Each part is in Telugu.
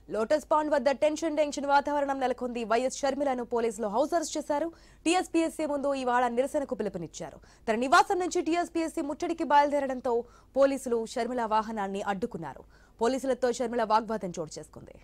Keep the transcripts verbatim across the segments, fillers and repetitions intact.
లోటస్ పాండ్ వద్ద టెన్షన్ టెన్షన్ వాతావరణం నెలకొంది. వైఎస్ షర్మిలను పోలీసులు హౌస్ అరెస్ట్ చేశారు. టీఎస్పీఎస్సీ ముందు ఇవాళ నిరసనకు పిలుపునిచ్చారు. తన నివాసం నుంచి టీఎస్పీఎస్సీ ముట్టడికి బయలుదేరడంతో పోలీసులు షర్మిల వాహనాన్ని అడ్డుకున్నారు. పోలీసులతో షర్మిల వాగ్వాదం చోటు చేసుకుంది.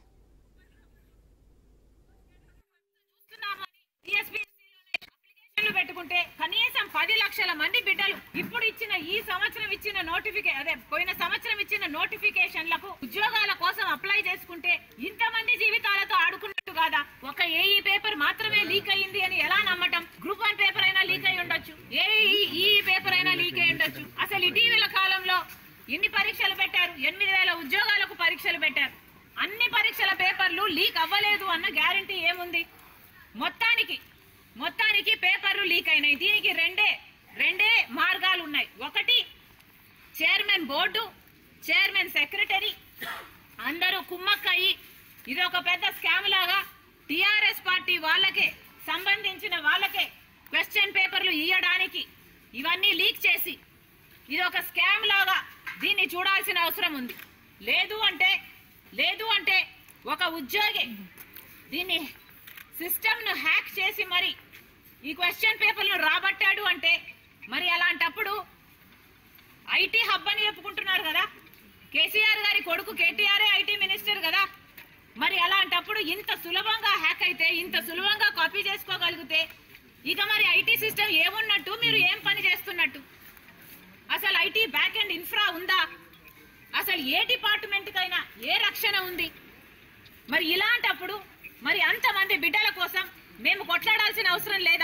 పెట్టుకుంటే కనీసం పది లక్షల మంది బిడ్డలు ఇప్పుడు ఇచ్చిన ఈ సంవత్సరం ఇచ్చిన నోటిఫికేషన్ అదే పోయిన సంవత్సరం ఇచ్చిన నోటిఫికేషన్లకు ఉద్యోగాల కోసం అప్లై చేసుకుంటే ఇంతమంది జీవితాలతో ఆడుకున్నట్టు కాదా? ఒక ఏఈ పేపర్ మాత్రమే లీక్ అయ్యింది అని ఎలా నమ్మటం? గ్రూప్ వన్ పేపర్ అయినా లీక్ అయి ఉండొచ్చు, ఏఈ ఈ పేపర్ అయినా లీక్ అయి ఉండొచ్చు. అసలు ఇటీవల కాలంలో ఎన్ని పరీక్షలు పెట్టారు? ఎనిమిది వేల ఉద్యోగాలకు పరీక్షలు పెట్టారు. అన్ని పరీక్షల పేపర్లు లీక్ అవ్వలేదు అన్న గ్యారంటీ ఏముంది? మొత్తానికి మొత్తానికి పేపర్లు లీక్ అయినాయి. దీనికి రెండే రెండే మార్గాలు ఉన్నాయి. ఒకటి, చైర్మన్ బోర్డు, చైర్మన్ సెక్రటరీ అందరూ కుమ్మక్కయ్యి ఇది ఒక పెద్ద స్కామ్ లాగా టిఆర్ఎస్ పార్టీ వాళ్ళకే సంబంధించిన వాళ్ళకే క్వశ్చన్ పేపర్లు ఇయ్యడానికి ఇవన్నీ లీక్ చేసి ఇది ఒక స్కామ్ లాగా దీన్ని చూడాల్సిన అవసరం ఉంది. లేదు అంటే లేదు అంటే ఒక ఉద్యోగి దీన్ని సిస్టమ్ ను హ్యాక్ చేసి మరి ఈ క్వశ్చన్ పేపర్లను రాబట్టాడు అంటే మరి అలాంటప్పుడు ఐటీ హబ్ అని చెప్పుకుంటున్నారు కదా, కేసీఆర్ గారి కొడుకు కేటీఆర్ ఐటీ మినిస్టర్ కదా, మరి అలాంటప్పుడు ఇంత సులభంగా హ్యాక్ అయితే ఇంత సులభంగా కాపీ చేసుకోగలిగితే ఇక మరి ఐటీ సిస్టమ్ ఏమున్నట్టు? మీరు ఏం పని చేస్తున్నట్టు? అసలు ఐటీ బ్యాక్ అండ్ ఇన్ఫ్రా ఉందా? అసలు ఏ డిపార్ట్మెంట్ కైనా ఏ రక్షణ ఉంది? మరి ఇలాంటప్పుడు మరి అంతమంది బిడ్డల కోసం మేము కొట్లాడాల్సిన అవసరం లేదా?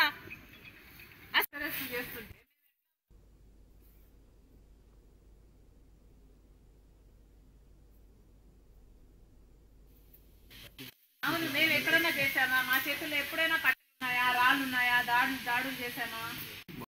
అవును, మేము ఎక్కడన్నా చేశామా? మా చేతుల్లో ఎప్పుడైనా కట్టెలున్నాయా, రాళ్ళున్నాయా, దాడులు దాడులు చేశామా?